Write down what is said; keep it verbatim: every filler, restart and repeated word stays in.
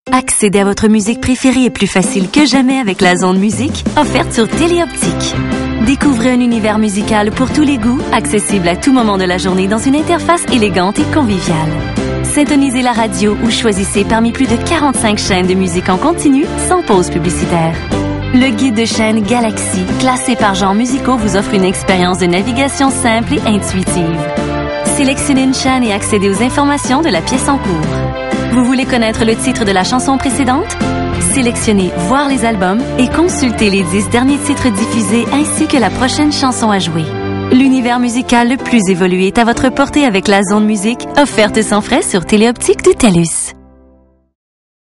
Accéder à votre musique préférée est plus facile que jamais avec la Zone Musique, offerte sur Téléoptique. Découvrez un univers musical pour tous les goûts, accessible à tout moment de la journée dans une interface élégante et conviviale. Syntonisez la radio ou choisissez parmi plus de quarante-cinq chaînes de musique en continu sans pause publicitaire. Le guide de chaîne Galaxy, classé par genres musicaux, vous offre une expérience de navigation simple et intuitive. Sélectionnez une chaîne et accédez aux informations de la pièce en cours. Vous voulez connaître le titre de la chanson précédente? Sélectionnez « Voir les albums » et consultez les dix derniers titres diffusés ainsi que la prochaine chanson à jouer. L'univers musical le plus évolué est à votre portée avec la Zone Musique, offerte sans frais sur Téléoptique de TELUS.